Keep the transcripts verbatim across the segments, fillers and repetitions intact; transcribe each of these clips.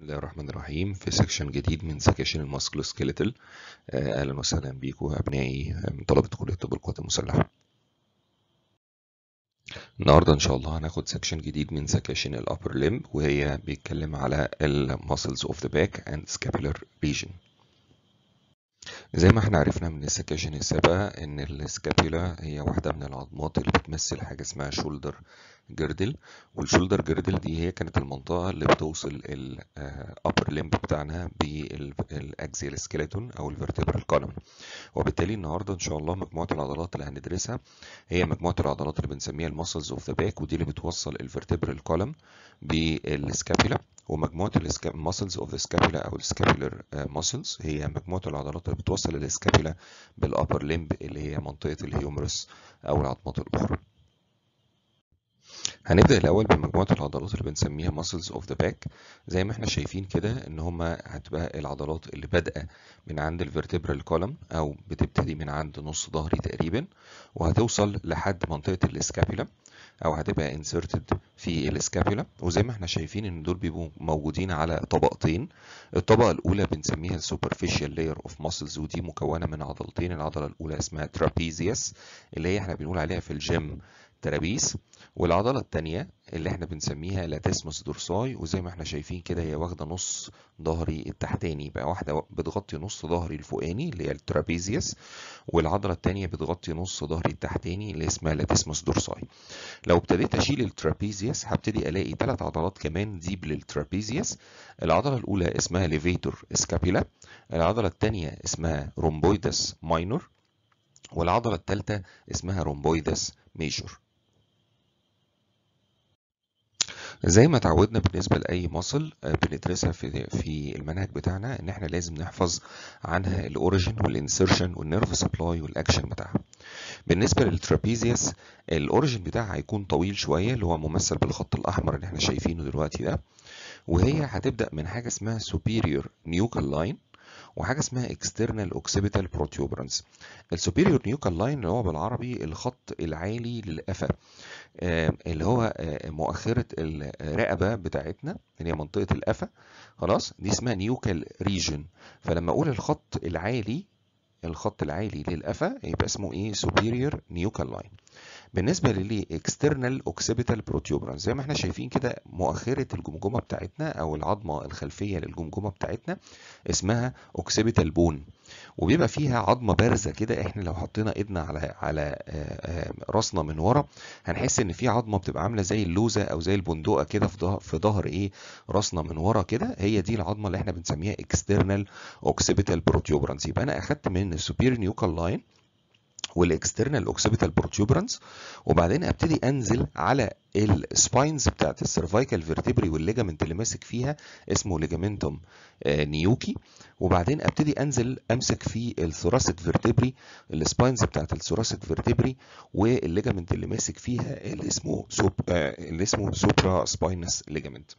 الله الرحمن الرحيم. في سكشن جديد من سكاشن الماسكولوسكيليتال. اهلا وسهلا بيكم ابنائي من طلبه كليه طب القوات المسلحه. النهارده ان شاء الله هناخد سكشن جديد من سكاشن الابر ليمب، وهي بيتكلم على الماسلز اوف ذا باك اند سكابولار ريجن. زي ما احنا عرفنا من السكاشن السابقه ان السكابولا هي واحده من العظمات اللي بتمثل حاجه اسمها شولدر جردل، والشولدر جردل دي هي كانت المنطقه اللي بتوصل الابر ليمب بتاعنا بالاكزيال سكيلتون او الفرتبرال كولوم. وبالتالي النهارده ان شاء الله مجموعه العضلات اللي هندرسها هي مجموعه العضلات اللي بنسميها الماسلز اوف ذا باك، ودي اللي بتوصل الفرتبرال كولوم بالسكابولا. ومجموعه الماسلز اوف ذا سكابولا او السكابولار ماسلز هي مجموعه العضلات اللي بتوصل السكابولا بالابر ليمب اللي هي منطقه الهيومرس او العظمات الاخرى. هنبدأ الأول بمجموعة العضلات اللي بنسميها muscles of the back. زي ما احنا شايفين كده إن هما هتبقى العضلات اللي بادئة من عند الفرتبرال كولوم أو بتبتدي من عند نص ظهري تقريبا، وهتوصل لحد منطقة الاسكابولا أو هتبقى inserted في الاسكابولا. وزي ما احنا شايفين إن دول بيبقوا موجودين على طبقتين. الطبقة الأولى بنسميها superficial layer of muscles، ودي مكونة من عضلتين. العضلة الأولى اسمها trapezius اللي هي احنا بنقول عليها في الجيم ترابيس، والعضلة التانية اللي احنا بنسميها لاتيسموس دورساي، وزي ما احنا شايفين كده هي واخدة نص ظهري التحتاني، بقى واحدة بتغطي نص ظهري الفوقاني اللي هي الترابيزيوس، والعضلة التانية بتغطي نص ظهري التحتاني اللي اسمها لاتيسموس دورساي. لو ابتديت اشيل الترابيزيوس هبتدي الاقي ثلاث عضلات كمان ديب للترابيزيوس. العضلة الأولى اسمها ليفيتور سكابيلا، العضلة التانية اسمها رومبويدس ماينور، والعضلة الثالثة اسمها رومبويدس ميجور. زي ما اتعودنا بالنسبه لاي ماسل بندرسها في في المنهج بتاعنا ان احنا لازم نحفظ عنها الاوريجين والانسرشن والنيرف سبلاي والاكشن بتاعها. بالنسبه للترابيزيوس الاوريجين بتاعها هيكون طويل شويه اللي هو ممثل بالخط الاحمر اللي احنا شايفينه دلوقتي ده، وهي هتبدا من حاجه اسمها superior nuchal line وحاجه اسمها external occipital protuberance. السوبيريور نيوكال لاين اللي هو بالعربي الخط العالي للقفا، اللي هو مؤخرة الرقبة بتاعتنا اللي هي منطقة القفا، خلاص دي اسمها نيوكال ريجن. فلما اقول الخط العالي الخط العالي للقفا يبقى اسمه ايه؟ superior nuchal line. بالنسبه للي external occipital protuberance زي ما احنا شايفين كده مؤخره الجمجمه بتاعتنا او العظمه الخلفيه للجمجمه بتاعتنا اسمها occipital bone، وبيبقى فيها عظمه بارزه كده. احنا لو حطينا ايدنا على على راسنا من ورا هنحس ان في عظمه بتبقى عامله زي اللوزه او زي البندقه كده في في ظهر ايه راسنا من ورا كده، هي دي العظمه اللي احنا بنسميها external occipital protuberance. يبقى انا اخدت من السوبيريور نيوكال لاين والاكسترنال اوكسيبيتال بروتيوبرانس، وبعدين ابتدي انزل على السباينز بتاعت السيرفايكال فيرتبري والليجامنت اللي ماسك فيها اسمه ليجامنتوم نيوكي، وبعدين ابتدي انزل امسك في الثوراسيك فيرتبري السباينز بتاعت الثوراسيك فيرتبري والليجامنت اللي ماسك فيها اللي اسمه سوب اللي اسمه سوبرا سباينس ليجامنت.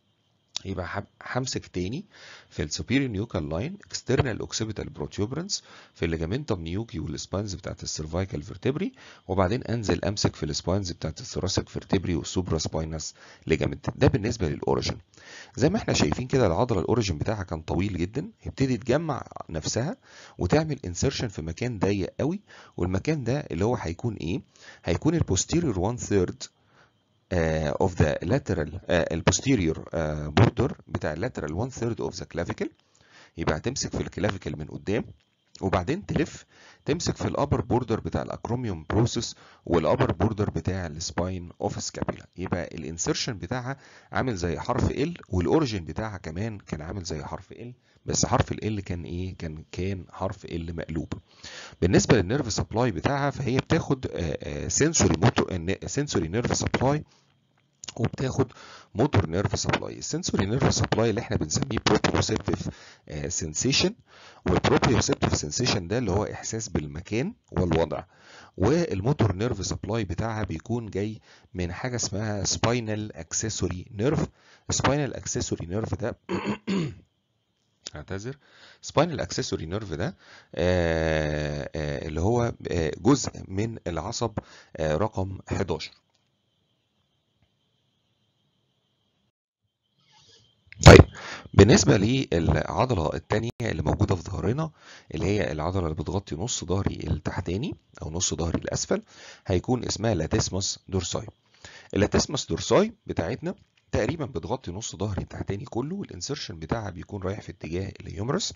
يبقى همسك تاني في السوبيريور نيوكال لاين اكسترنال اوكسيبيتال بروتيوبرانس في الليجامنتوم نيوكي والسباينز بتاعت السيرفايكال فيرتبري، وبعدين انزل امسك في السباينز بتاعت الثوراسيك فيرتبري والسوبرا سباينس ليجامنت. ده بالنسبه للاوريجن. زي ما احنا شايفين كده العضله الاوريجن بتاعها كان طويل جدا، يبتدي تجمع نفسها وتعمل انسرشن في مكان ضيق قوي، والمكان ده اللي هو هيكون ايه؟ هيكون البوستيريور وان ثيرد Uh, of the lateral uh, posterior uh, border بتاع lateral one third of the clavicle. يبقى هتمسك في الكلافيكل من قدام وبعدين تلف تمسك في الابر بوردر بتاع الاكروميوم بروسيس والابر بوردر بتاع السباين اوف سكابولا. يبقى الانسرشن بتاعها عامل زي حرف ال، والاوريجن بتاعها كمان كان عامل زي حرف ال، بس حرف ال كان ايه؟ كان كان حرف ال مقلوب. بالنسبه للنيرف سبلاي بتاعها فهي بتاخد سنسوري موتور سنسوري نيرف سبلاي وبتاخد موتور نيرف سبلاي. السنسوري نيرف سبلاي اللي احنا بنسميه بروبريوسبتيف سنسيشن، والبروبريوسبتيف سنسيشن ده اللي هو احساس بالمكان والوضع، والموتور نيرف سبلاي بتاعها بيكون جاي من حاجه اسمها سباينال اكسسوري نيرف. سباينال اكسسوري نيرف ده اعتذر سباينال اكسسوري نيرف ده آآ آآ اللي هو جزء من العصب رقم حداشر. طيب بالنسبة للعضلة التانية اللي موجودة في ظهرنا، اللي هي العضلة اللي بتغطي نص ظهري التحتاني أو نص ظهري الأسفل، هيكون اسمها لاتيسمس دورساي. اللاتيسمس دورساي بتاعتنا تقريبا بتغطي نص ظهري التحتاني كله، والانسرشن بتاعها بيكون رايح في اتجاه الهيومرس.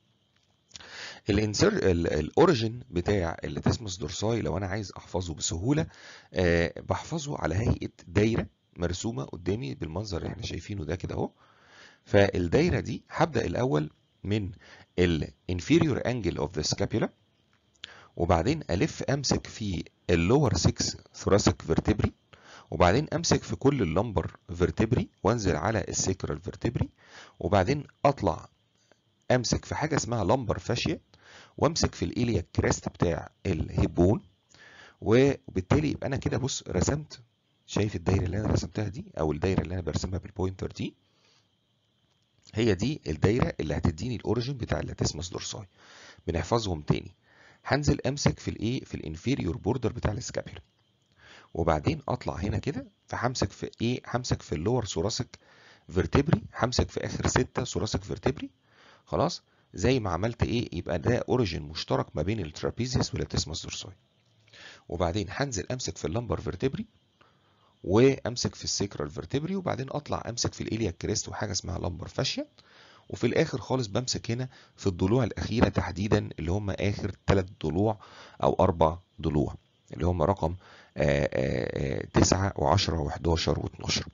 الانسر الاوريجن بتاع اللاتيسمس دورساي لو انا عايز احفظه بسهوله، أه بحفظه على هيئه دايره مرسومه قدامي بالمنظر اللي احنا شايفينه ده كده اهو. فالدايره دي هبدا الاول من الانفيريور انجل اوف ذا سكابيولا، وبعدين الف امسك في اللور ستة ثوراسيك فيرتبري، وبعدين امسك في كل اللمبر فيرتبري وانزل على السيكرال فيرتبري، وبعدين اطلع امسك في حاجه اسمها لمبر فاشيا، وامسك في الإيلياك كريست بتاع الهيبون. وبالتالي يبقى انا كده بص رسمت، شايف الدايره اللي انا رسمتها دي او الدايره اللي انا برسمها بالبوينتر دي، هي دي الدايره اللي هتديني الاوريجن بتاع اللاتيسمس دورساي. بنحفظهم تاني. هنزل امسك في الايه في الانفيريور بوردر بتاع السكابيولا، وبعدين اطلع هنا كده، فهمسك في ايه همسك في اللور ثوراسيك فيرتبري، همسك في اخر ستة ثوراسيك فيرتبري. خلاص، زي ما عملت ايه يبقى ده اوريجن مشترك ما بين الترابيزيوس واللاتيسمس دورساي. وبعدين هنزل امسك في اللمبر فيرتبري، وامسك في السيكرال فيرتبري، وبعدين اطلع امسك في الإيلياك كريست وحاجه اسمها لمبر فاشيا، وفي الاخر خالص بمسك هنا في الضلوع الاخيره تحديدا اللي هم اخر ثلاث ضلوع او اربع ضلوع اللي هم رقم تسعة وعشرة وحداشر واتناشر.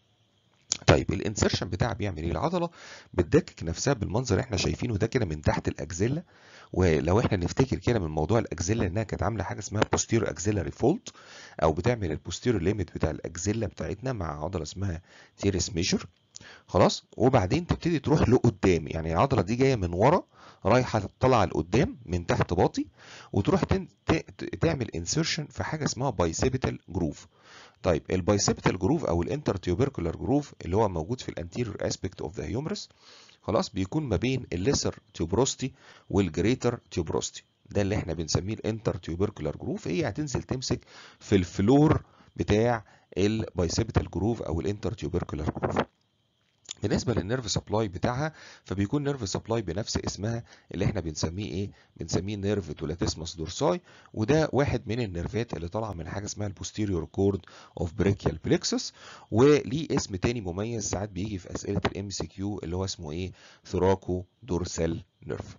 طيب الانسرشن بتاعها بيعمل ايه؟ العضله بتدكك نفسها بالمنظر اللي احنا شايفينه ده كده من تحت الاكزيلا. ولو احنا نفتكر كده من موضوع الاكزيلا انها كانت عامله حاجه اسمها posterior axillary fold، او بتعمل البوستيريور ليميت بتاع الاكزيلا بتاعتنا مع عضله اسمها تيرس ميجور. خلاص، وبعدين تبتدي تروح لقدام، يعني العضله دي جايه من ورا رايحه طالعه لقدام من تحت باطي، وتروح تعمل انسرشن في حاجه اسمها بايسيبيتال جروف. طيب البايسيبيتال جروف او الانتر تيوبركولار جروف اللي هو موجود في الانتيريور اسبيكت اوف ذا هيومرس، خلاص بيكون ما بين الليسر تيوبروستي والجريتر تيوبروستي. ده اللي احنا بنسميه الانتر تيوبركولار جروف. هي هتنزل تمسك في الفلور بتاع البايسيبيتال جروف او الانتر تيوبركولار جروف. بالنسبه للنيرف سبلاي بتاعها، فبيكون نيرف سبلاي بنفس اسمها اللي احنا بنسميه ايه بنسميه نيرف تولاتيسمس دورساي. وده واحد من النيرفات اللي طالعه من حاجه اسمها البوستيريور كورد اوف بريكيال بليكسس، وليه اسم تاني مميز ساعات بيجي في اسئله الام سي كيو اللي هو اسمه ايه ثوراكو دورسال نيرف.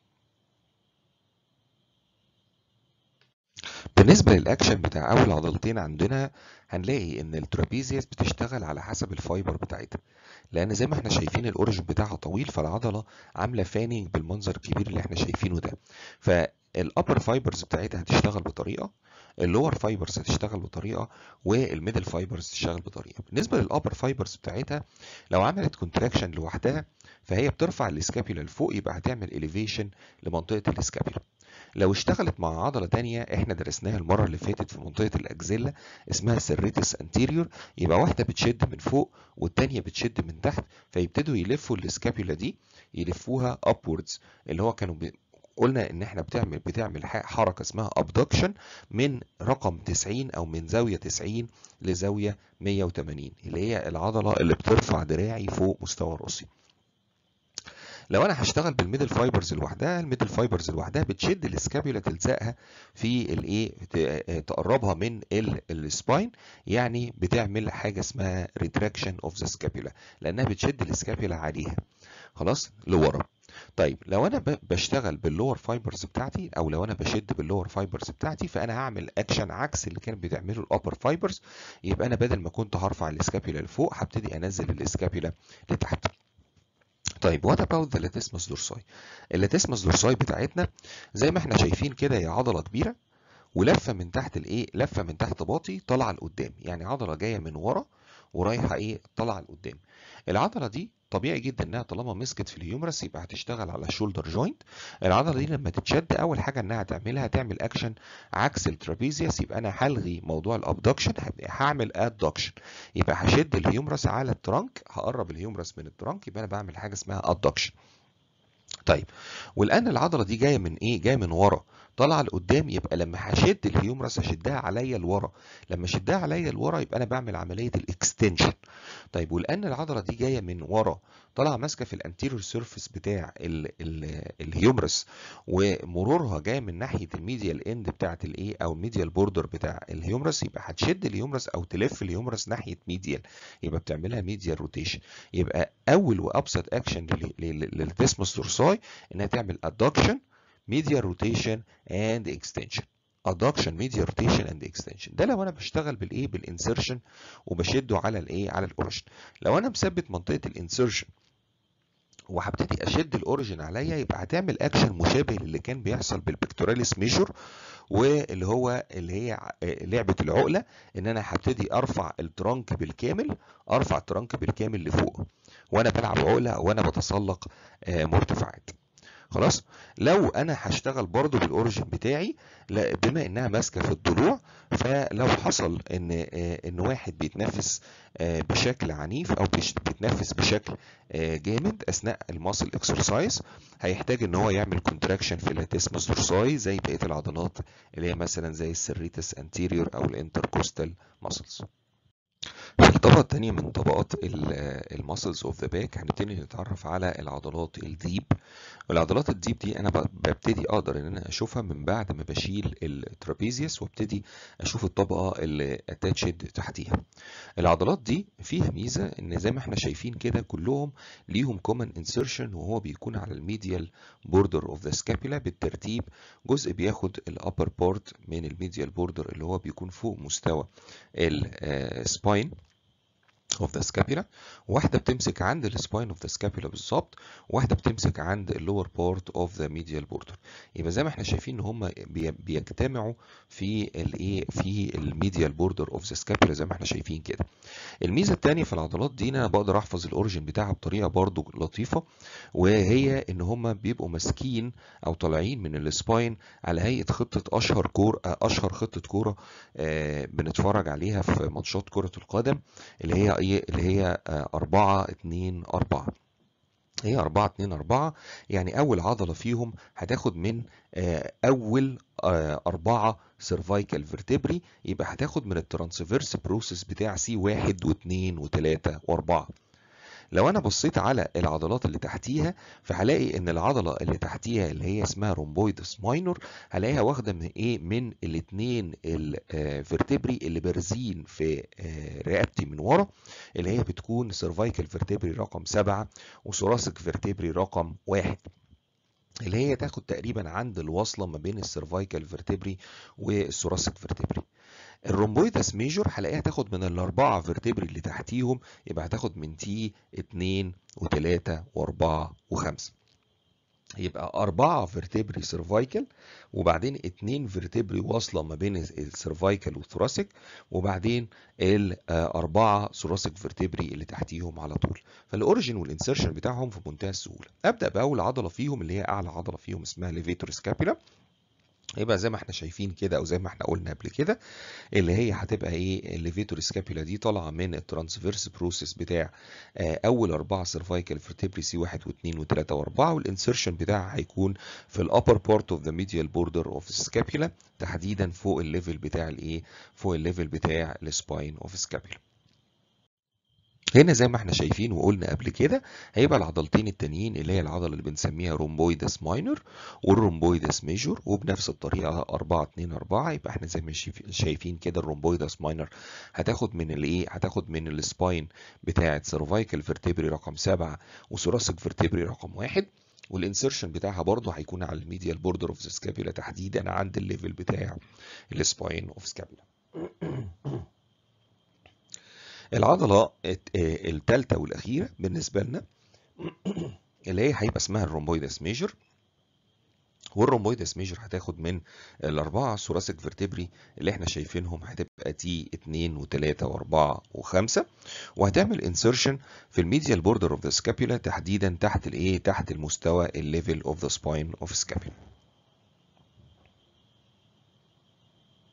بالنسبه للاكشن بتاع اول عضلتين عندنا، هنلاقي ان الترابيزيوس بتشتغل على حسب الفايبر بتاعتها، لان زي ما احنا شايفين الاوريجن بتاعها طويل، فالعضله عامله فانينج بالمنظر الكبير اللي احنا شايفينه ده. فالابر فايبرز بتاعتها هتشتغل بطريقه، اللور فايبرز هتشتغل بطريقه، والميدل فايبرز هتشتغل بطريقه. بالنسبه للابر فايبرز بتاعتها، لو عملت كونتراكشن لوحدها فهي بترفع الاسكابيولا لفوق، يبقى هتعمل اليفيشن لمنطقه الاسكابيولا. لو اشتغلت مع عضلة تانية احنا درسناها المرة اللي فاتت في منطقة الأكزيلا اسمها سيريتس انتيريور، يبقى واحدة بتشد من فوق والتانية بتشد من تحت، فيبتدوا يلفوا الاسكابيولا دي يلفوها upwards، اللي هو كانوا بي... قلنا ان احنا بتعمل بتعمل حركة اسمها abduction من رقم تسعين او من زاوية تسعين لزاوية مية وتمانين، اللي هي العضلة اللي بترفع دراعي فوق مستوى راسي. لو انا هشتغل بالميدل فايبرز لوحدها، الميدل فايبرز لوحدها بتشد الاسكابيولا تلزقها في الايه تقربها من السباين، يعني بتعمل حاجه اسمها ريتراكشن اوف ذا سكابيولا، لانها بتشد الاسكابيولا عليها خلاص لورا. طيب لو انا بشتغل باللور فايبرز بتاعتي، او لو انا بشد باللور فايبرز بتاعتي، فانا هعمل اكشن عكس اللي كانت بتعمله الابر فايبرز. يبقى انا بدل ما كنت هرفع الاسكابيولا لفوق، هبتدي انزل الاسكابيولا لتحت. طيب وات اباوت ذا لاتيسمس دورساي؟ اللاتيسمس دورساي بتاعتنا زي ما احنا شايفين كده، هي عضله كبيره ولفه من تحت الايه لفه من تحت باطي طالعه لقدام، يعني عضله جايه من ورا ورايحه ايه طالعه لقدام. العضله دي طبيعي جدا انها طالما مسكت في الهيومرس يبقى هتشتغل على الشولدر جوينت. العضله دي لما تتشد اول حاجه انها تعملها هتعمل اكشن عكس الترابيزيوس، يبقى انا هلغي موضوع الابدكشن، هعمل ادكشن. يبقى هشد الهيومرس على الترانك، هقرب الهيومرس من الترانك، يبقى انا بعمل حاجه اسمها ادكشن. طيب، والان العضله دي جايه من ايه؟ جايه من ورا طالعه لقدام، يبقى لما هشد الهيومرس هشدها عليا لورا، لما اشدها عليا لورا يبقى انا بعمل عمليه الاكستنشن. طيب، والان العضله دي جايه من ورا طالعه ماسكه في الانتيريور سيرفيس بتاع ال ال الهيومرس، ومرورها جايه من ناحيه الميديال اند بتاعه الايه، او الميديال بوردر بتاع الهيومرس، يبقى هتشد الهيومرس او تلف الهيومرس ناحيه ميديال، يبقى بتعملها ميديال روتيشن. يبقى اول وابسط اكشن للتسمس دورساي انها تعمل ادكشن، medial rotation and extension. adduction medial rotation and extension. ده لو انا بشتغل بالايه؟ بالانسرشن وبشده على الايه؟ على الاوريجن. لو انا مثبت منطقه الانسرشن وهبتدي اشد الاوريجن عليا، يبقى هتعمل اكشن مشابه للي كان بيحصل بالبكتوراليس ميجور، واللي هو اللي هي لعبه العقله، ان انا هبتدي ارفع الترنك بالكامل، ارفع الترنك بالكامل لفوق وانا بلعب عقله او وانا بتسلق مرتفعات. خلاص. لو انا هشتغل برضو بالاوريجن بتاعي، لا بما انها ماسكه في الضلوع، فلو حصل ان ان واحد بيتنفس بشكل عنيف او بيتنفس بشكل جامد اثناء الماسل اكسرسايز، هيحتاج ان هو يعمل كونتراكشن في اللاتيسمس دورساي زي بقيه العضلات اللي هي مثلا زي السيريتس انتيريور او الانتركوستال ماسلز. في الطبقة التانية من طبقات الماسلز اوف ذا باك هنبتدي نتعرف على العضلات الديب. والعضلات الديب دي انا ببتدي اقدر ان انا اشوفها من بعد ما بشيل الترابيزيوس وابتدي اشوف الطبقة اللي اتاتشد تحتيها. العضلات دي فيها ميزة ان زي ما احنا شايفين كده كلهم ليهم كومن انسيرشن، وهو بيكون على الميديال بوردر اوف ذا سكابيلا بالترتيب. جزء بياخد الابر بارت من الميديال بوردر اللي هو بيكون فوق مستوى السباين of the scapula، واحدة بتمسك عند السباين of the scapula بالظبط، واحدة بتمسك عند اللور بارت of the medial border. يبقى زي ما احنا شايفين ان هم بيجتمعوا في الايه؟ في الميديال بوردر اوف ذا سكابيلا زي ما احنا شايفين كده. الميزه الثانيه في العضلات دي ان انا بقدر احفظ الاوريجن بتاعها بطريقه برضو لطيفه، وهي ان هم بيبقوا ماسكين او طالعين من السباين على هيئه خطه اشهر كور اشهر خطه كوره بنتفرج عليها في ماتشات كره القدم، اللي هي ايه؟ اللي هي أربعة اتنين أربعة. هي أربعة اتنين أربعة، يعني أول عضلة فيهم هتاخد من أول أربعة سيرفايكال فيرتبري، يبقى هتاخد من الترانسفيرس بروسيس بتاع سي واحد واثنين وثلاثة وأربعة. لو أنا بصيت على العضلات اللي تحتيها، فهلاقي إن العضلة اللي تحتيها اللي هي اسمها رومبويدس ماينور، هلاقيها واخدة من إيه؟ من الاثنين الفيرتبري اللي بارزين في رقبتي من ورا، اللي هي بتكون سيرفايكال فيرتبري رقم سبعة وثوراسيك فيرتبري رقم واحد، اللي هي تاخد تقريبا عند الوصلة ما بين السيرفايكال فيرتبري والثوراسيك فيرتبري. الرومبويدس ميجور هلاقيها تاخد من الاربعه فيرتبري اللي تحتيهم، يبقى هتاخد من تي اتنين وتلاتة واربعة وخمسة. يبقى أربعة فيرتبري سيرفايكال، وبعدين اتنين فيرتبري واصلة ما بين السيرفايكال والثوراسيك، وبعدين الأربعة ثوراسيك فيرتبري اللي تحتيهم على طول. فالأوريجين والإنسيرشن بتاعهم في منتهى السهولة. أبدأ بأول عضلة فيهم اللي هي أعلى عضلة فيهم اسمها ليفيتور سكابيلا. يبقى زي ما احنا شايفين كده او زي ما احنا قلنا قبل كده، اللي هي هتبقى ايه؟ الليفيتور سكابيلا دي طالعه من الترانسفيرس بروسيس بتاع اول اربعه سيرفايكال فيرتبري سي واحد واثنين وثلاثه واربعه، والانسرشن بتاعها هيكون في الابر بارت اوف ذا ميديال بوردر اوف سكابيلا، تحديدا فوق الليفل بتاع الايه؟ فوق الليفل بتاع السباين اوف سكابيلا. هنا زي ما احنا شايفين وقلنا قبل كده، هيبقى العضلتين التانيين اللي هي العضله اللي بنسميها رومبويدس ماينور والرومبويدس ميجور، وبنفس الطريقه أربعة اتنين أربعة. يبقى احنا زي ما شايفين كده الرومبويدس ماينور هتاخد من الايه؟ هتاخد من السباين بتاعه سيرفايكال فيرتبري رقم سبعة وثوراسيك فيرتبري رقم واحد، والانسرشن بتاعها برضه هيكون على الميديال بوردر اوف ذا سكابيلا، تحديدا عند الليفل بتاع السباين اوف سكابيلا. العضلة الثالثة والأخيرة بالنسبة لنا اللي هي هيبقى اسمها الرومبويدس ميجر، والرومبويدس ميجر هتاخد من الأربعة ثوراسيك فيرتبري اللي احنا شايفينهم، هتبقى تي اتنين وتلاتة واربعة وخمسة، وهتعمل انسرشن في الميديال بوردر اوف ذا سكابيولا، تحديدا تحت الايه؟ تحت المستوى الليفل اوف ذا سباين اوف سكابيولا.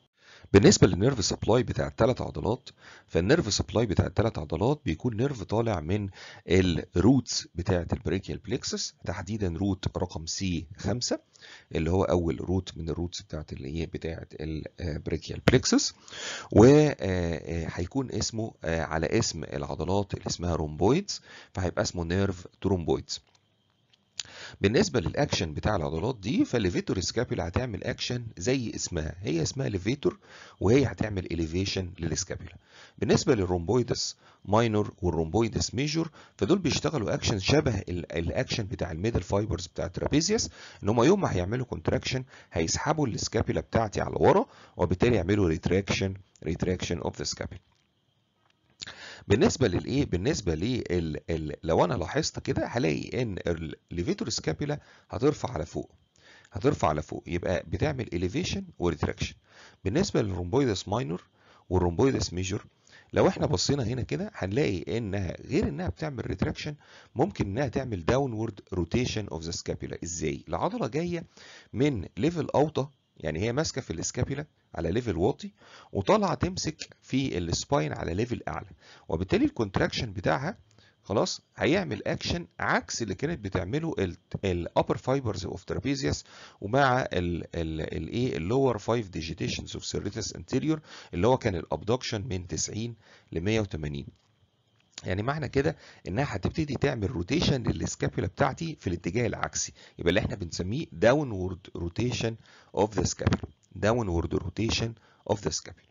بالنسبه للنيرف سبلاي بتاع الثلاث عضلات، فالنيرف سبلاي بتاع الثلاث عضلات بيكون نيرف طالع من الروتس بتاعه البريكيال بليكسس، تحديدا روت رقم سي خمسة اللي هو اول روت من الروتس بتاعه اللي هي بتاعه البريكيال بليكسس، وهيكون اسمه على اسم العضلات اللي اسمها رومبويدز، فهيبقى اسمه نيرف ترومبويدز. بالنسبه للاكشن بتاع العضلات دي، فالليفيتور سكابيولا هتعمل اكشن زي اسمها، هي اسمها ليفيتور وهي هتعمل اليفيشن للسكابيولا. بالنسبه للرومبويدس ماينور والرومبويدس ميجور، فدول بيشتغلوا اكشن شبه الاكشن بتاع الميدل فايبرز بتاع الترابيزيوس، ان هم يوم ما هيعملوا كونتراكشن هيسحبوا السكابيولا بتاعتي على ورا، وبالتالي يعملوا ريتراكشن ريتراكشن اوف ذا سكابيولا. بالنسبه للايه بالنسبه لل لو انا لاحظت كده هلاقي ان الليفيتور سكابيولا هترفع على فوق، هترفع على فوق، يبقى بتعمل elevation وريتراكشن. بالنسبه للرومبويدس ماينور والرومبويدس ميجور، لو احنا بصينا هنا كده هنلاقي انها غير انها بتعمل ريتراكشن، ممكن انها تعمل داونورد روتيشن اوف ذا سكابيولا. ازاي؟ العضله جايه من ليفل اوطى، يعني هي ماسكه في السكابيولا على ليفل واطي، وطالعه تمسك في السباين على ليفل اعلى، وبالتالي الكونتراكشن بتاعها خلاص هيعمل اكشن عكس اللي كانت بتعمله الابر فايبرز اوف ترابيزيوس ومع الايه اللور خمسة ديجيتيشنز اوف سيريتس انتيريور، اللي هو كان الابدكشن من تسعين ل مية وتمانين. يعني معنى كده انها هتبتدي تعمل روتيشن للسكابيولا بتاعتي في الاتجاه العكسي، يبقى اللي احنا بنسميه داونورد روتيشن اوف ذا سكابيولا، داونورد روتيشن اوف ذا سكابيولا.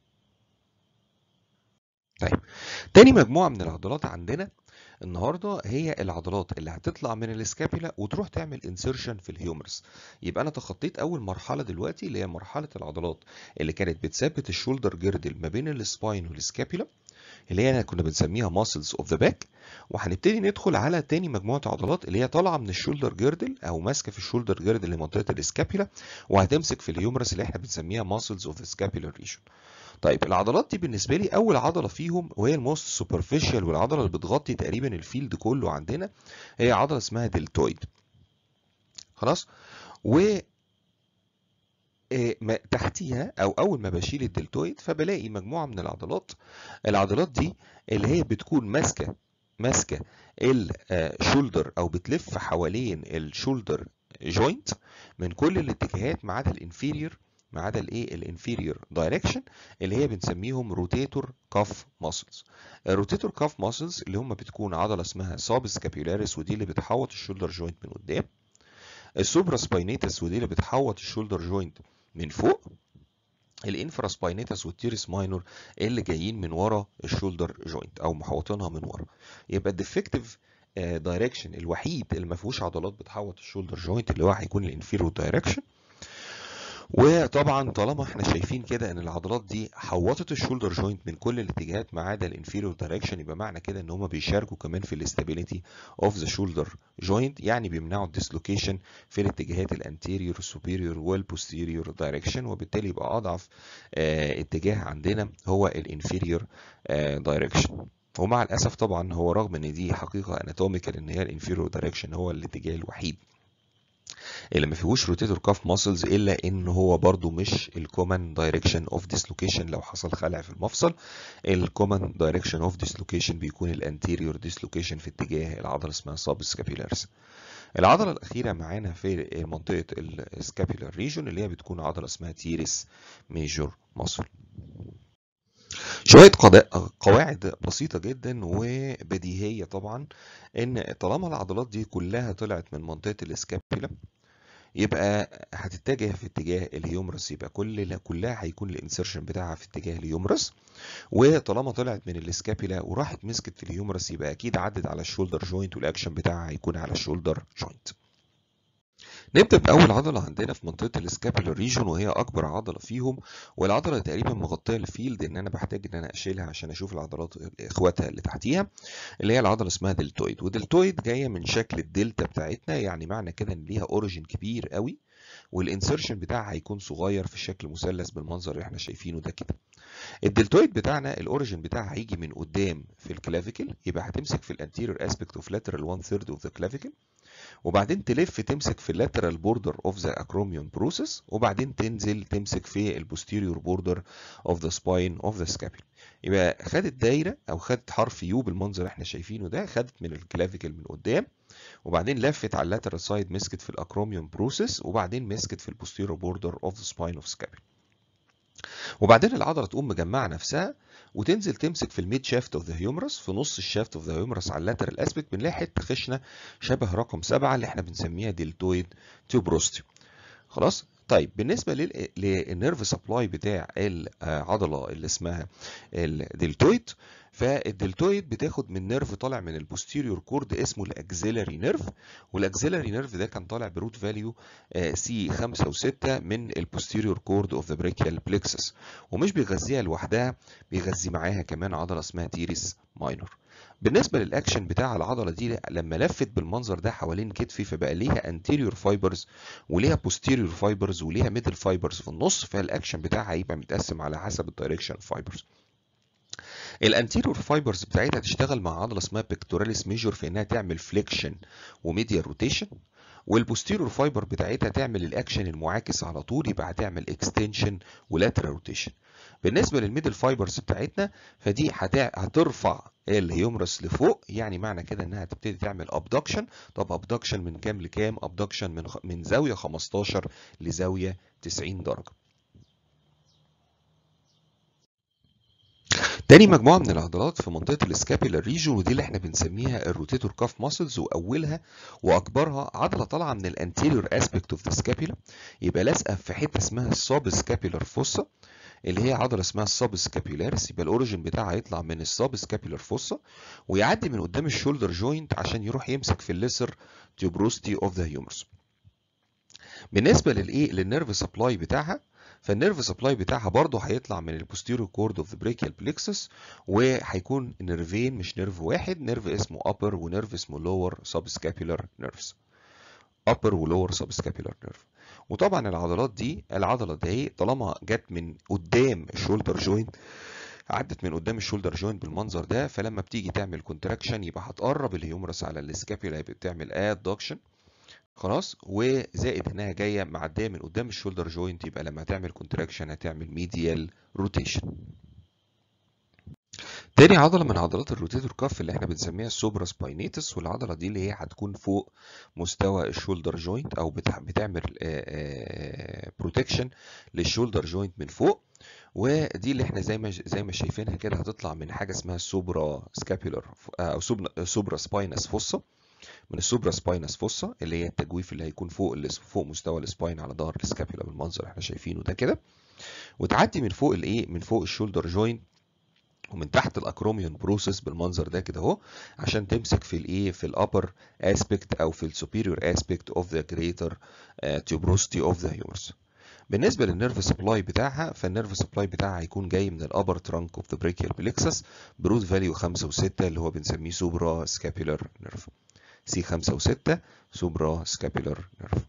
طيب، تاني مجموعه من العضلات عندنا النهارده هي العضلات اللي هتطلع من السكابيولا وتروح تعمل انسيرشن في الهيومرس. يبقى انا تخطيت اول مرحله دلوقتي اللي هي مرحله العضلات اللي كانت بتثبت الشولدر جيردل ما بين السباين والسكابيولا، اللي هي كنا بنسميها ماسلز اوف ذا باك. وهنبتدي ندخل على تاني مجموعه عضلات اللي هي طالعه من الشولدر جيردل او ماسكه في الشولدر جيردل لمنطقه السكابيولا، وهتمسك في الهيومرس اللي احنا بنسميها ماسلز اوف ذا سكابيولار ريجن. طيب، العضلات دي بالنسبه لي اول عضله فيهم وهي الموست سوبرفيشال والعضله اللي بتغطي تقريبا الفيلد كله عندنا، هي عضله اسمها دلتويد. خلاص، و تحتيها او اول ما بشيل الدلتويد فبلاقي مجموعه من العضلات. العضلات دي اللي هي بتكون ماسكه ماسكه الشولدر او بتلف حوالين الشولدر جوينت من كل الاتجاهات ما عدا الانفيريور، ما عدا الايه الانفيريور دايركشن، اللي هي بنسميهم روتيتور كاف ماسلز. الروتيتور كاف ماسلز اللي هم بتكون عضله اسمها ساب سكابيولاريس، ودي اللي بتحوط الشولدر جوينت من قدام. السوبرا سباينيتس، ودي اللي بتحوط الشولدر جوينت من فوق. الانفرا سباينيتس والتيرس ماينور اللي جايين من ورا الشولدر جوينت او محوطينها من ورا. يبقى الديفكتيف دايركشن الوحيد اللي ما فيهوش عضلات بتحوط الشولدر جوينت اللي هو هيكون الانفيرو دايركشن. وطبعا طالما احنا شايفين كده ان العضلات دي حوطت الشولدر جوينت من كل الاتجاهات ما عدا الانفيريور دايركشن، يبقى معنى كده ان هم بيشاركوا كمان في الاستابيليتي اوف ذا شولدر جوينت، يعني بيمنعوا الديسلوكيشن في الاتجاهات الانتيريور سوبيريور والبوستيريور دايركشن، وبالتالي يبقى اضعف اه اتجاه عندنا هو الانفيريور اه دايركشن. ومع الاسف طبعا هو رغم ان دي حقيقه اناتوميكال ان هي الانفيريور دايركشن هو الاتجاه الوحيد اللي ما فيهوش روتيتور كاف ماسلز، الا ان هو برضو مش الكومن دايركشن اوف ديسلوكيشن. لو حصل خلع في المفصل، الكومن دايركشن اوف ديسلوكيشن بيكون الانتيريور ديسلوكيشن في اتجاه العضله اسمها ساب سكابيولاريس. العضله الاخيره معانا في منطقه السكابيولار ريجون اللي هي بتكون عضله اسمها تيرس ميجور ماسل. شوية قواعد بسيطة جدا وبديهية طبعا، ان طالما العضلات دي كلها طلعت من منطقة الاسكابيولا يبقى هتتجه في اتجاه الهيومرس، يبقى كل كلها هيكون الانسرشن بتاعها في اتجاه الهيومرس. وطالما طلعت من الاسكابيلا وراحت مسكت في الهيومرس يبقى اكيد عدت على الشولدر جوينت، والاكشن بتاعها هيكون على الشولدر جوينت. نبدأ بأول عضلة عندنا في منطقة السكابيولار ريجون وهي أكبر عضلة فيهم، والعضلة تقريبا مغطية الفيلد إن أنا بحتاج إن أنا أشيلها عشان أشوف العضلات إخواتها اللي تحتيها، اللي هي العضلة اسمها دلتويد. ودلتويد جاية من شكل الدلتا بتاعتنا، يعني معنى كده إن ليها أوريجين كبير قوي، والانسرشن بتاعها هيكون صغير في شكل مثلث بالمنظر اللي احنا شايفينه ده كده. الدلتويد بتاعنا الاوريجين بتاعها هيجي من قدام في الكلافيكل، يبقى هتمسك في الانتيريور اسبكت اوف لاترال واحد ثيرد اوف ذا كلافيكل. وبعدين تلف تمسك في اللاترال بوردر اوف ذا اكروميون بروسيس، وبعدين تنزل تمسك في البوستيريور بوردر اوف ذا سباين اوف ذا سكابيول. يبقى خدت دايره او خدت حرف يو بالمنظر اللي احنا شايفينه ده، خدت من الكلافيكل من قدام، وبعدين لفت على اللاترال سايد مسكت في الاكروميون بروسيس، وبعدين مسكت في البوستيريور بوردر اوف ذا سباين اوف سكابيول. وبعدين العضله تقوم مجمعه نفسها وتنزل تمسك في الميد شافت اوف ذا هيومرس، في نص الشافت اوف ذا هيومرس على اللاترال اسبكت بنلاقي حته خشنه شبه رقم سبعة اللي احنا بنسميها ديلتويد تيوبروستي. خلاص. طيب بالنسبه للنيرف سبلاي بتاع العضله اللي اسمها الدلتويد، فالدلتويد بتاخد من نيرف طالع من البوستيريور كورد اسمه الاكزيلاري نيرف، والاكزيلاري نيرف ده كان طالع بروت فاليو سي خمسة وستة من البوستيريور كورد اوف ذا بريكيال بلكسس، ومش بيغذيها لوحدها، بيغذي معاها كمان عضله اسمها تيريس ماينور. بالنسبه للاكشن بتاع العضله دي لما لفت بالمنظر ده حوالين كتفي، فبقى ليها انتيريور فايبرز وليها بوستيريور فايبرز وليها ميدل فايبرز في النص، فالاكشن بتاعها هيبقى متقسم على حسب الدايركشن فايبرز. الانتيريور فايبرز بتاعتها تشتغل مع عضله اسمها بيكتوراليس ميجور في انها تعمل فليكشن وميديال روتيشن، والبوستيريور فايبر بتاعتها تعمل الاكشن المعاكس على طول، يبقى هتعمل اكستنشن ولاترال روتيشن. بالنسبه للميدل فايبرز بتاعتنا فدي هترفع الهيومرس لفوق، يعني معنى كده انها تبتدي تعمل ابدكشن. طب ابدكشن من كام لكام؟ ابدكشن من من زاويه خمستاشر لزاويه تسعين درجه. تاني مجموعه من العضلات في منطقه السكابيولار ريجون، ودي اللي احنا بنسميها الروتيتور كاف ماسلز، واولها واكبرها عضله طالعه من الانتيريور اسبيكت اوف ذا سكابيولا، يبقى لازقه في حته اسمها السب سكابيولار فوسا، اللي هي عضله اسمها السب سكابيولاريس. يبقى الاوريجن بتاعها هيطلع من السب سكابيولار فوسا ويعدي من قدام الشولدر جوينت عشان يروح يمسك في الليسر تيوبروستي اوف ذا هيومرس. بالنسبه للايه للنيرف سبلاي بتاعها، فالنيرف سبلاي بتاعها برضه هيطلع من البوستيريور كورد اوف ذا بريكيال بلكسس، وهيكون نيرفين مش نيرف واحد، نيرف اسمه upper ونيرف اسمه lower subscapular nerves. upper و lower subscapular nerve. وطبعا العضلات دي العضله دي طالما جت من قدام الشولدر جوينت، عدت من قدام الشولدر جوينت بالمنظر ده، فلما بتيجي تعمل كونتراكشن يبقى هتقرب الهيومرس على السكابيولا، يبقى بتعمل ادكشن. خلاص. وزائد انها جايه معديه من قدام الشولدر جوينت، يبقى لما تعمل كونتراكشن هتعمل ميديال روتيشن. تاني عضله من عضلات الروتيتور كاف اللي احنا بنسميها السوبرا سباينيتس، والعضله دي اللي هي هتكون فوق مستوى الشولدر جوينت، او بتعمل بروتكشن للشولدر جوينت من فوق. ودي اللي احنا زي ما زي ما شايفينها كده هتطلع من حاجه اسمها السوبرا سكابيولار او سوبرا سباينس فوسا، من السوبرا سباينس فوسا اللي هي التجويف اللي هيكون فوق فوق مستوى السباين على ظهر السكابيولا بالمنظر اللي احنا شايفينه ده كده، وتعدي من فوق الايه من فوق الشولدر جوينت ومن تحت الاكروميون بروسيس بالمنظر ده كده اهو، عشان تمسك في الايه في الابر اسبكت او في السوبيريور اسبكت اوف ذا جريتر تيوبروستي اوف ذا هيومرس. بالنسبه للنيرف سبلاي بتاعها، فالنيرف سبلاي بتاعها هيكون جاي من الابر ترانك اوف ذا بريكيال بلكسس بروت فاليو خمسة وستة اللي هو بنسميه سوبرا سكابيولار نيرف، سي خمسة وستة سوبرا سكابيولار نيرف.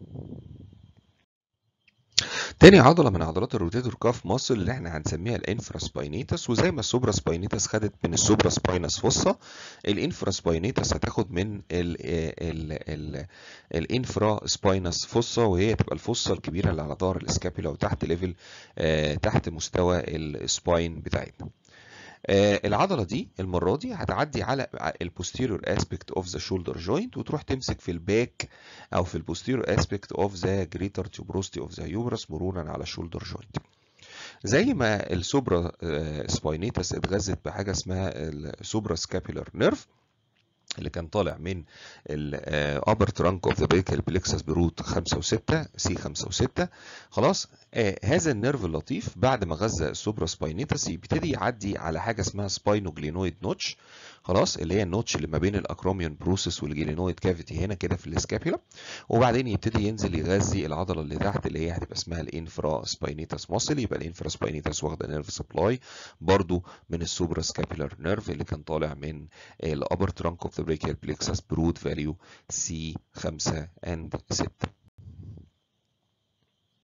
تاني عضله من عضلات الروتيتور كاف ماسل اللي احنا هنسميها الانفرا سباينيتس، وزي ما السوبرا سباينيتس خدت من السوبرا سباينس فوسا، الانفرا سباينيتس هتاخد من ال ال ال الانفرا سباينس فوسا، وهي تبقى الفوسا الكبيره اللي على ظهر الاسكابيولا وتحت ليفل آه تحت مستوى السباين بتاعتنا. آه العضله دي المره دي هتعدي على البوستيريور اسبكت اوف ذا شولدر جوينت وتروح تمسك في الباك او في البوستيريور اسبكت اوف ذا جريتر تيوبروستي اوف ذا هيومرس مرورا على الشولدر جوينت. زي ما السوبرا سباينيتس اتغذت بحاجه اسمها السوبرا سكابيولار نيرف اللي كان طالع من الابر ترانك اوف ذا بريكال بلكسس بروت خمسة وستة سي خمسة وستة. خلاص. آه هذا النيرف اللطيف بعد ما غذى السوبرا سباينيتس يبتدي يعدي على حاجه اسمها سباينوجلينويد نوتش، خلاص، اللي هي النوتش اللي ما بين الاكروميون بروسيس والجلينويد كافيتي هنا كده في الاسكابيولا، وبعدين يبتدي ينزل يغذي العضله اللي تحت اللي هي هتبقى اسمها الانفرا سباينيتس ماسل. يبقى الانفرا سباينيتس واخده نيرف سبلاي برضو من السوبرا سكابيولار نيرف اللي كان طالع من الابر ترانك اوف ذا بريكال بلكسس برود فاليو سي خمسة وستة.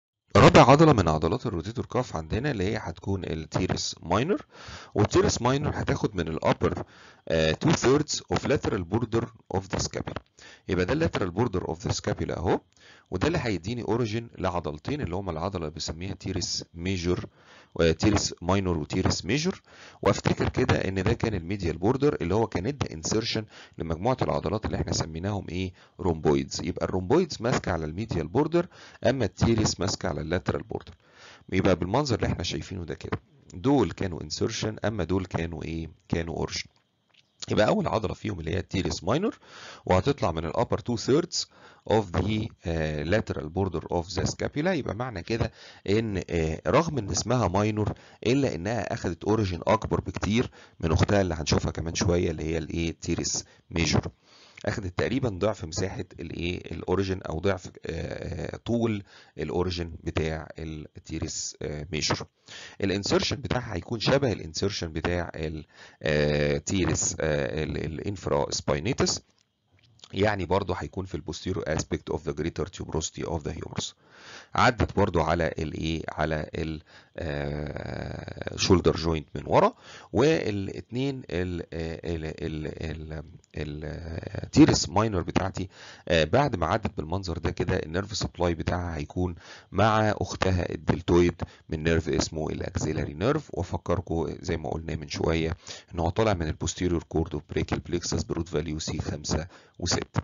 رابع عضله من عضلات الروتيتور كاف عندنا اللي هي هتكون التيرس ماينر، والتيرس ماينر هتاخد من الابر two thirds of lateral border of the scapula. يبقى ده اللاترال بوردر اوف ذا سكابيولا اهو، وده اللي هيديني اوريجين لعضلتين اللي هما العضله اللي بنسميها تيرس ميجور وتيرس ماينور وتيرس ميجور. وافتكر كده ان ده كان الميديال بوردر اللي هو كان ادى انسيرشن لمجموعه العضلات اللي احنا سميناهم ايه رومبويدز. يبقى الرومبويدز ماسكه على الميديال بوردر، اما التيرس ماسكه على اللاترال بوردر. يبقى بالمنظر اللي احنا شايفينه ده كده، دول كانوا انسيرشن اما دول كانوا ايه كانوا اوريجين. يبقى اول عضله فيهم اللي هي التيرس ماينور، وهتطلع من الابر two thirds of the uh, lateral border of the scapula. يبقى معنى كده ان uh, رغم ان اسمها ماينور الا انها اخذت اوريجين اكبر بكتير من اختها اللي هنشوفها كمان شويه اللي هي الايه تيرس ميجور. اخذت تقريبا ضعف مساحه الايه الاوريجين او ضعف آه طول الاوريجين بتاع التيرس آه ميجور. الانسرشن بتاعها هيكون شبه الانسرشن بتاع التيرس الانفرا سباينيتس، يعني برضه هيكون في البوستيرو اسبيكت اوف ذا جريتر تيوبروستي اوف ذا هيومرس. عدت برضو على الايه على الشولدر جوينت من ورا، والاثنين التيرس ماينر بتاعتي بعد ما عدت بالمنظر ده كده النيرف سبلاي بتاعها هيكون مع اختها الدلتويد من نيرف اسمه الاكسيلاري نيرف. وافكركم زي ما قلنا من شويه ان هو طالع من البوستيريور كورد اوف بريكال بليكسس بروت فاليو سي خمسة وستة.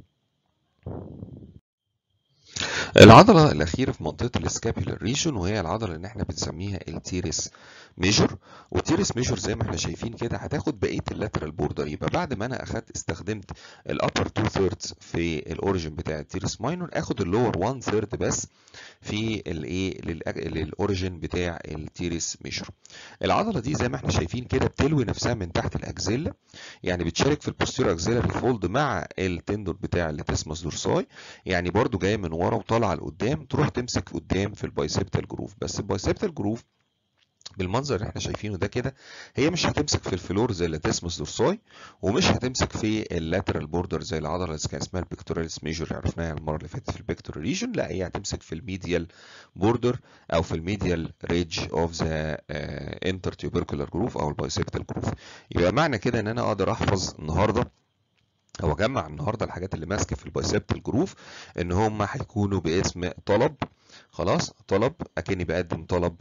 العضلة الأخيرة في منطقة السكابيولار ريجون وهي العضلة اللي احنا بنسميها التيرس ميجور. والتيرس ميجور زي ما احنا شايفين كده هتاخد بقية اللاترال بوردر. يبقى بعد ما أنا أخدت استخدمت الأبر تو ثيردز في الأوريجين بتاع التيرس ماينور، آخد اللور وان ثيرد بس في الايه للاوريجين بتاع التيرس ميجور. العضله دي زي ما احنا شايفين كده بتلوي نفسها من تحت الاكزيلا، يعني بتشارك في البوستيرو اكزيلاري فولد مع التندون بتاع اللاتيسمس دورساي، يعني برضو جايه من ورا وطالعه لقدام تروح تمسك قدام في البايسبتال جروف. بس البايسبتال جروف بالمنظر اللي احنا شايفينه ده كده هي مش هتمسك في الفلور زي اللاتيسمس دورساي، ومش هتمسك في اللاترال بوردر زي العضله اللي كان اسمها البيكتوراليس ميجور عرفناها المره اللي فاتت في البيكتورال ريجن. لا، هي هتمسك في الميديال بوردر او في الميديال ريدج اوف ذا انتر تيوبركولار جروف او البايسبتال جروف. يبقى معنى كده ان انا اقدر احفظ النهارده او اجمع النهارده الحاجات اللي ماسكه في البايسبتال جروف ان هم هيكونوا باسم طلب. خلاص، طلب اكني بقدم طلب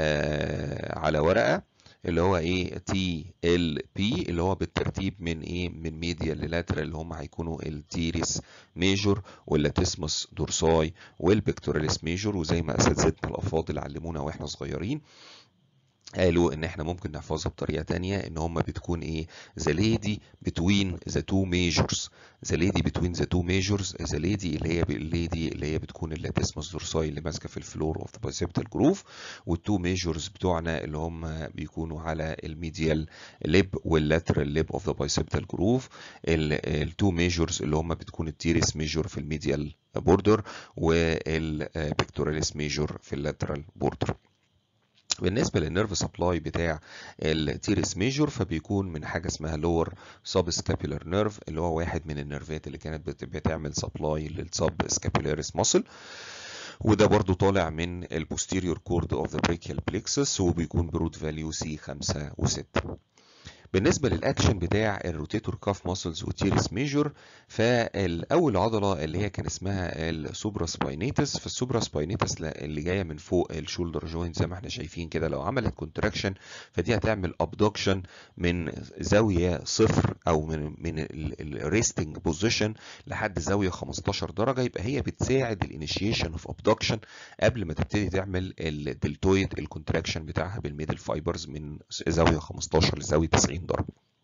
آه على ورقه اللي هو ايه تي ال بي اللي هو بالترتيب من ايه من ميديال للاترال اللي هم هيكونوا التيريس ميجور واللاتيسمس دورساي والبيكتوراليس ميجور. وزي ما اساتذتنا الافاضل علمونا واحنا صغيرين قالوا ان احنا ممكن نحفظها بطريقه تانية ان هم بتكون ايه the lady between the two measures. the lady between the two measures the lady اللي هي الليدي اللي هي بتكون اللاتيسمس دورساي اللي ماسكه في الفلور اوف ذا بايسبتال جروف، والتو ميجرز بتوعنا اللي هم بيكونوا على الميديال ليب واللاترال ليب اوف ذا بايسبتال جروف. التو ميجرز اللي هم بتكون التيريس ميجور في الميديال بوردر والبيكتوراليس ميجور في اللاترال بوردر. بالنسبه للنيرف سبلاي بتاع التيرس ميجور فبيكون من حاجه اسمها لور سب سكابيولار نيرف اللي هو واحد من النيرفات اللي كانت بتعمل سبلاي للسب سكابيولاريس ماسل، وده برضو طالع من البوستيريور كورد اوف ذا بريكيال بليكسس وبيكون بروت فاليو سي خمسة وستة. بالنسبه للاكشن بتاع الروتيتور كاف ماسلز وتيرس ميجور، فالاول عضله اللي هي كان اسمها السوبرا سباينيتس. فالسوبرا سباينيتس اللي جايه من فوق الشولدر جوينت زي ما احنا شايفين كده، لو عملت كونتراكشن فدي هتعمل ابدكشن من زاويه صفر او من من الريستنج بوزيشن لحد زاويه خمستاشر درجه. يبقى هي بتساعد الانيشيشن اوف ابدكشن قبل ما تبتدي تعمل الدلتويد الكونتراكشن بتاعها بالميدل فايبرز من زاويه خمستاشر لزاويه تسعين درجه.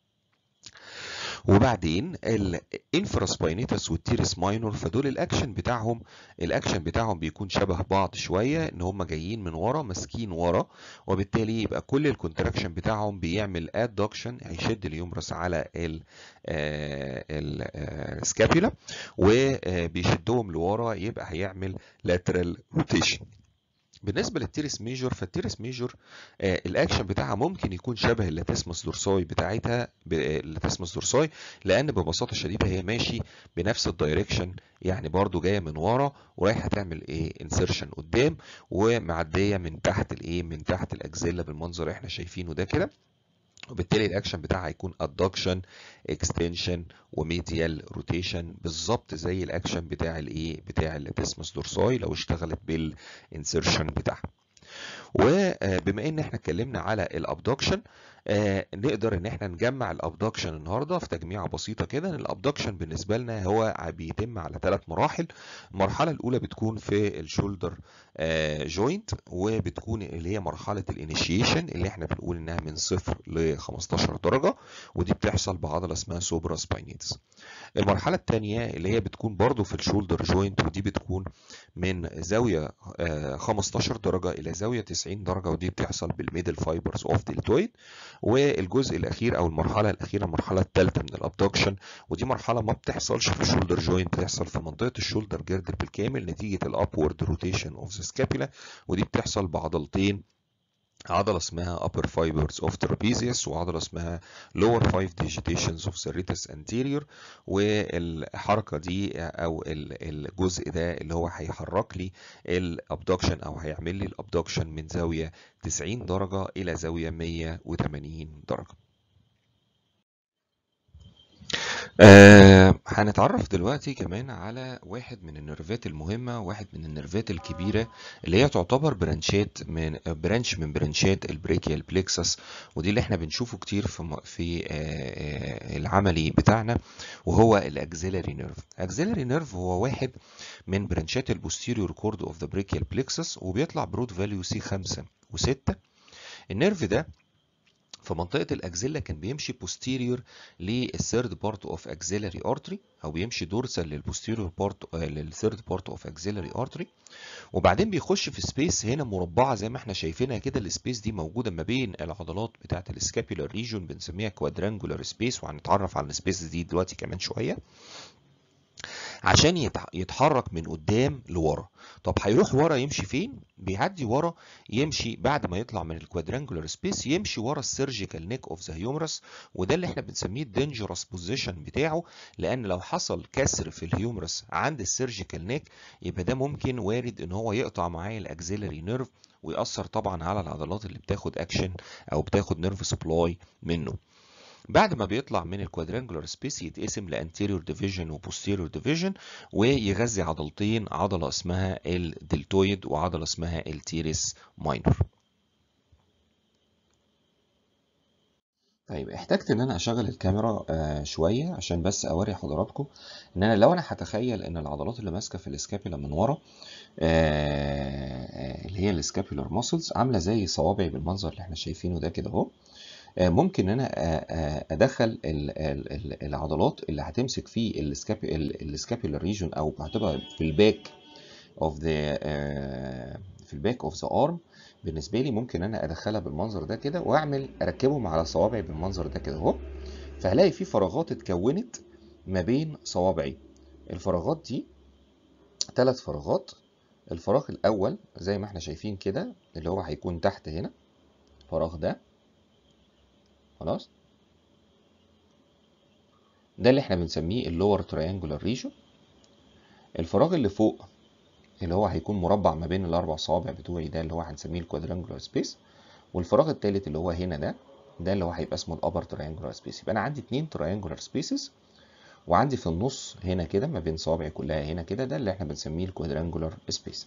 وبعدين الانفراسباينيتس والتيرس ماينور فدول الاكشن بتاعهم الاكشن بتاعهم بيكون شبه بعض شويه، ان هم جايين من ورا ماسكين ورا، وبالتالي يبقى كل الكونتراكشن بتاعهم بيعمل ادكشن هيشد اليومرس على السكابيولا وبيشدهم لورا، يبقى هيعمل لاترال روتيشن. بالنسبه للتيرس ميجور، فالتيرس ميجور آه الاكشن بتاعها ممكن يكون شبه اللاتيسمس دورساي بتاعتها، اللاتيسمس دورساي، لان ببساطه شديده هي ماشي بنفس الدايركشن، يعني برضو جايه من ورا ورايحه تعمل ايه انسيرشن قدام، ومعديه من تحت الايه من تحت الاكزيلا بالمنظر اللي احنا شايفينه ده كده. وبالتالي الاكشن بتاعها هيكون ادكشن، اكستنشن، وميديال روتيشن، بالظبط زي الاكشن بتاع الايه بتاع اللاتيسمس دورساي لو اشتغلت بالانسيرشن بتاعها. وبما ان احنا اتكلمنا على الابدكشن، آه نقدر ان احنا نجمع الابدكشن النهارده في تجميعه بسيطه كده. ان الابدكشن بالنسبه لنا هو بيتم على ثلاث مراحل. المرحله الاولى بتكون في الشولدر آه جوينت، وبتكون اللي هي مرحله الانيشيشن اللي احنا بنقول انها من صفر ل خمستاشر درجه، ودي بتحصل بعضله اسمها سوبرا سباينيتس. المرحله الثانيه اللي هي بتكون برضو في الشولدر جوينت، ودي بتكون من زاويه آه خمستاشر درجه الى زاويه تسعين درجه، ودي بتحصل بالميدل فايبرز اوف دلتويد. والجزء الاخير او المرحله الاخيره المرحله الثالثه من الابدكشن، ودي مرحله ما بتحصلش في الشولدر جوينت، بتحصل في منطقه الشولدر جيردل بالكامل نتيجه الابورد روتيشن اوف ذا سكابيلا، ودي بتحصل بعضلتين، عضلة اسمها upper fibers of trapezius وعضلة اسمها lower five digitations of serratus anterior. والحركة دي او الجزء ده اللي هو هيحرك لي الابدكشن او هيعمل لي الابدكشن من زاوية تسعين درجة الى زاوية مية وتمانين درجة. آه هنتعرف دلوقتي كمان على واحد من النيرفات المهمة، واحد من النيرفات الكبيرة اللي هي تعتبر برانشات من برانش من برانشات البريكيال بليكسس، ودي اللي احنا بنشوفه كتير في في آه العملي بتاعنا، وهو الاكزيلاري نيرف. اكزيلاري نيرف هو واحد من برانشات البوستيريور كورد اوف ذا بريكيال بليكسس، وبيطلع برود فاليو سي خمسة وستة. النيرف ده في منطقة الأكزيلا كان بيمشي posterior للثيرد بارت اوف axillary artery، أو بيمشي دورسال للبوستيريور بارت للثيرد بارت اوف axillary artery، وبعدين بيخش في سبيس هنا مربعة زي ما احنا شايفينها كده. السبيس دي موجودة ما بين العضلات بتاعة السكابيولار ريجون، بنسميها كوادرانجولار سبيس، وهنتعرف على السبيس دي دلوقتي كمان شوية. عشان يتحرك من قدام لورا. طب هيروح ورا يمشي فين؟ بيعدي ورا، يمشي بعد ما يطلع من الكوادرانجولار سبيس يمشي ورا السيرجيكال نيك اوف ذا هيومرس، وده اللي احنا بنسميه الدينجرس بوزيشن بتاعه، لان لو حصل كسر في الهيومرس عند السيرجيكال نيك يبقى ده ممكن وارد ان هو يقطع معاه الاكزيلاري نيرف، ويأثر طبعا على العضلات اللي بتاخد اكشن او بتاخد نيرف سبلاي منه. بعد ما بيطلع من الكوادرانجولار سبيس يتقسم لانتيريور ديفيجن وبوستيريور ديفيجن، ويغذي عضلتين، عضله اسمها الدلتويد وعضله اسمها التيريس ماينور. طيب احتجت ان انا اشغل الكاميرا آه شويه عشان بس اوري حضراتكم ان انا لو انا هتخيل ان العضلات اللي ماسكه في الاسكابيلا من ورا آه اللي هي السكابيولار ماسلز عامله زي صوابعي بالمنظر اللي احنا شايفينه ده كده اهو. ممكن ان انا ادخل العضلات اللي هتمسك في السكابيولار ريجون او هتبقى في الباك اوف ذا في الباك اوف ذا ارم. بالنسبه لي ممكن انا ادخلها بالمنظر ده كده واعمل اركبهم على صوابعي بالمنظر ده كده اهو، فهلاقي في فراغات اتكونت ما بين صوابعي. الفراغات دي ثلاث فراغات. الفراغ الاول زي ما احنا شايفين كده اللي هو هيكون تحت هنا، الفراغ ده خلاص، ده اللي احنا بنسميه اللور تريانجولار ريجون. الفراغ اللي فوق اللي هو هيكون مربع ما بين الاربع صوابع بتوعي ده اللي هو هنسميه الكوادرانجولار سبيس. والفراغ الثالث اللي هو هنا ده ده اللي هو هيبقى اسمه الابر تريانجولار سبيس. يبقى انا عندي اتنين تريانجولار سبيسز، وعندي في النص هنا كده ما بين صوابعي كلها هنا كده ده اللي احنا بنسميه الكوادرانجولار سبيس.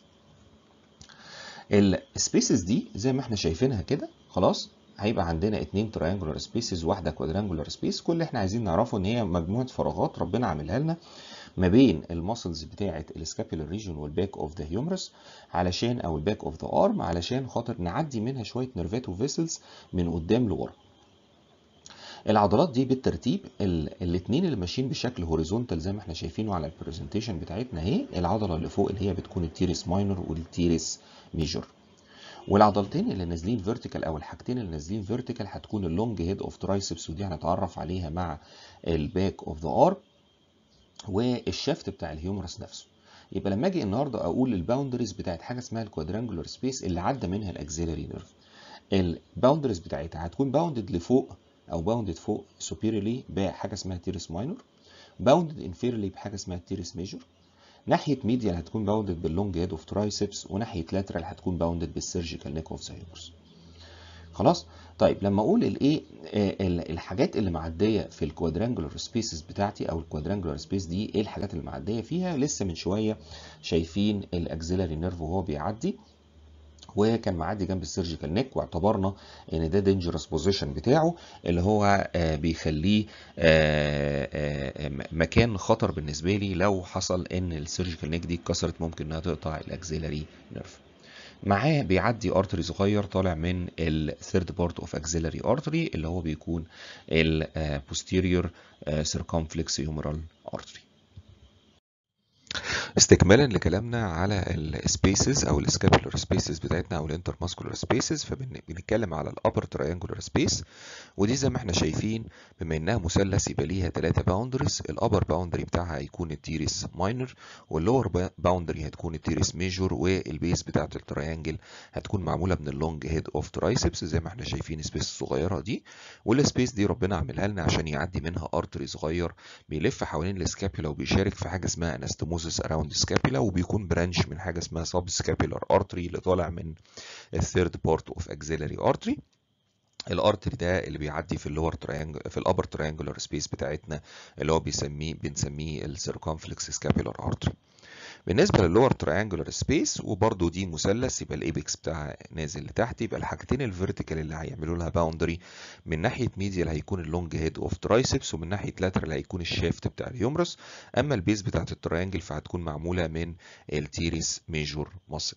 السبيسز دي زي ما احنا شايفينها كده خلاص، هيبقى عندنا اتنين تريانجولار سبيسز واحده كوادرانجولار سبيس. كل اللي احنا عايزين نعرفه ان هي مجموعه فراغات ربنا عاملها لنا ما بين الماسلز بتاعه السكابيولار ريجون والباك اوف ذا هيومرس، علشان او الباك اوف ذا ارم، علشان خاطر نعدي منها شويه نيرفات وفيسلز من قدام لورا. العضلات دي بالترتيب الاثنين اللي ماشيين بشكل هوريزونتال زي ما احنا شايفينه على البرزنتيشن بتاعتنا اهي، العضله اللي فوق اللي هي بتكون التيريس ماينور والتيريس ميجور. والعضلتين اللي نازلين فيرتيكال او الحاجتين اللي نازلين فيرتيكال هتكون اللونج هيد اوف ترايسبس، ودي هنتعرف عليها مع الباك اوف ذا ارم، والشافت بتاع الهيومرس نفسه. يبقى لما اجي النهارده اقول الباوندريز بتاعت حاجه اسمها الكوادرانجولار سبيس اللي عدى منها الاكسيلري نيرف، الباوندريز بتاعتها هتكون باوندد لفوق او باوندد فوق سوبيريورلي بحاجه اسمها تيرس ماينور، باوندد انفيرلي بحاجه اسمها تيرس ميجور، ناحيه ميديال هتكون باوندد باللونج هيد اوف ترايسبس، وناحيه لاترال هتكون باوندد بالسيرجيكال نيك اوف ذا هيومرس. خلاص. طيب لما اقول الايه الحاجات اللي معديه في الكوادرانجولار سبيسز بتاعتي او الكوادرانجولار سبيس دي ايه الحاجات اللي معديه فيها، لسه من شويه شايفين الاكسيلاري نيرف وهو بيعدي وكان معدي جنب السيرجيكال نيك، واعتبرنا ان ده دينجرس بوزيشن بتاعه اللي هو بيخليه مكان خطر بالنسبه لي لو حصل ان السيرجيكال نيك دي اتكسرت، ممكن انها تقطع الاكسيلاري نيرف. معاه بيعدي ارتري صغير طالع من الثيرد بارت اوف اكسيلاري ارتري اللي هو بيكون البوستيريور سيركمفلكس هيومرال ارتري. استكمالا لكلامنا على السبيسز او السكابولار سبيسز بتاعتنا او الانترماسكولار سبيسز، فبنتكلم على الابر تراينجولار سبيس، ودي زي ما احنا شايفين بما انها مثلث يبقى ليها ثلاثه باوندريز. الابر باوندري بتاعها هيكون التيريس ماينر، واللور باوندري هتكون التيريس ميجور، والبيس بتاعت التراينجل هتكون معموله من اللونج هيد اوف ترايسبس زي ما احنا شايفين السبيس الصغيره دي. والسبيس دي ربنا عاملها لنا عشان يعدي منها ارتري صغير بيلف حوالين السكابولا وبيشارك في حاجه اسمها انستموزس اراوند سكابولا، وبيكون برانش من حاجه اسمها سب سكابولار ارتري اللي طالع من الثيرد بارت اوف اكسيلاري ارتري. الارتري ده اللي بيعدي في اللور تريانجل في الابر تريانجولار سبيس بتاعتنا اللي هو بيسميه بنسميه السيركمفلكس سكابولار ارتري. بالنسبه للور تريانجولار سبيس وبرده دي مثلث، يبقى الايبكس بتاعها نازل لتحت، يبقى الحاجتين الفيرتيكال اللي هيعملوا لها باوندري من ناحيه ميديال هيكون اللونج هيد اوف ترايسبس، ومن ناحيه لاترال هيكون الشافت بتاع الهيومرس. اما البيز بتاعت التريانجل فهتكون معموله من التيريس ميجور ماسل.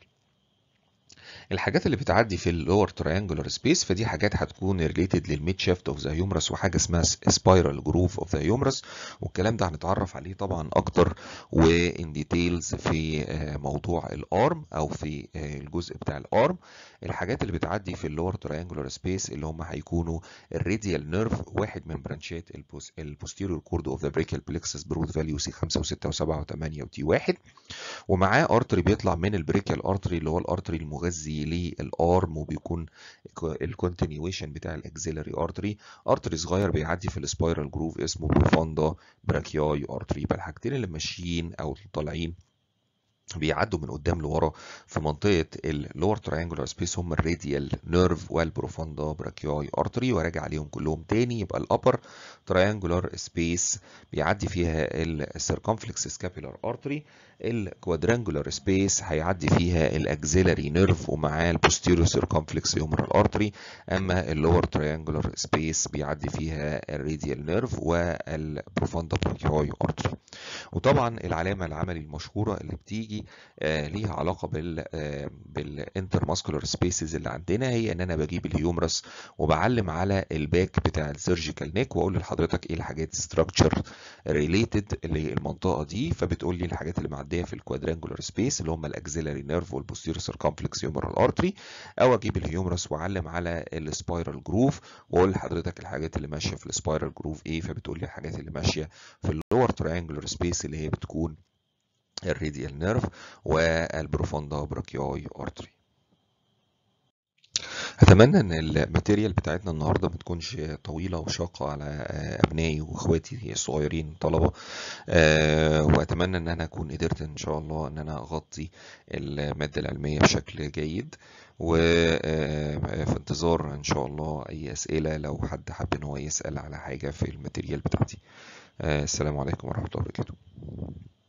الحاجات اللي بتعدي في اللور تريانجولار سبيس فدي حاجات هتكون ريليتد للميد شافت اوف ذا هيومرس وحاجه اسمها سبايرال جروف اوف ذا هيومرس، والكلام ده هنتعرف عليه طبعا اكتر وان ديتيلز في موضوع الارم او في الجزء بتاع الارم. الحاجات اللي بتعدي في اللور تريانجولار سبيس اللي هم هيكونوا الراديال نيرف، واحد من برانشات البوستيريور كورد اوف ذا بريكال بلكسس برود فاليو سي خمسة وستة وسبعة وثمانية وتي واحد، ومعاه ارتري بيطلع من البريكال ارتري اللي هو الارتري المغذي للارم وبيكون الكونتينيويشن بتاع الاكسيلاري ارتري. ارتري صغير بيعدي في السبايرال جروف اسمه بروفوندا براكياي ارتري. يبقى الحاجتين اللي ماشيين او طالعين بيعدوا من قدام لورا في منطقه اللور تراينجولار سبيس هم الراديال نيرف والبروفوندا براكياي ارتري، وراجع عليهم كلهم تاني. يبقى الابر تراينجولار سبيس بيعدي فيها السيركمفلكس سكابولار ارتري، الكوادرانجولار سبيس هيعدي فيها الاكسيلاري نيرف ومعاه البوستيريور سيركمفلكس هيومرال ارتري، اما اللور تراينجولار سبيس بيعدي فيها الراديال نيرف والبروفوندا براكياي ارتري. وطبعا العلامه العملي المشهوره اللي بتيجي آه ليها علاقه بال آه بالانترماسكولار سبيسز اللي عندنا هي ان انا بجيب الهيومرس وبعلم على الباك بتاع السيرجيكال نيك واقول لحضرتك ايه الحاجات ستراكشر ريليتد للمنطقه دي، فبتقول لي الحاجات اللي معديه في الكوادرانجولار سبيس اللي هم الاكسيلاري نيرف والبوستيريور سيركمفلكس هيومرال ارتري، او اجيب الهيومرس واعلم على السبايرال جروف واقول لحضرتك الحاجات اللي ماشيه في السبايرال جروف ايه، فبتقول لي الحاجات اللي ماشيه في اللور تراينجولار سبيس اللي هي بتكون الراديال نيرف والبروفوندا براكياي ارتري. اتمنى ان الماتيريال بتاعتنا النهارده ما تكونش طويله وشاقه على ابنائي واخواتي الصغيرين طلبه، واتمنى ان انا اكون قدرت ان شاء الله ان انا اغطي الماده العلميه بشكل جيد، وفي انتظار ان شاء الله اي اسئله لو حد حب ان هو يسال على حاجه في الماتيريال بتاعتي. السلام عليكم ورحمه الله وبركاته.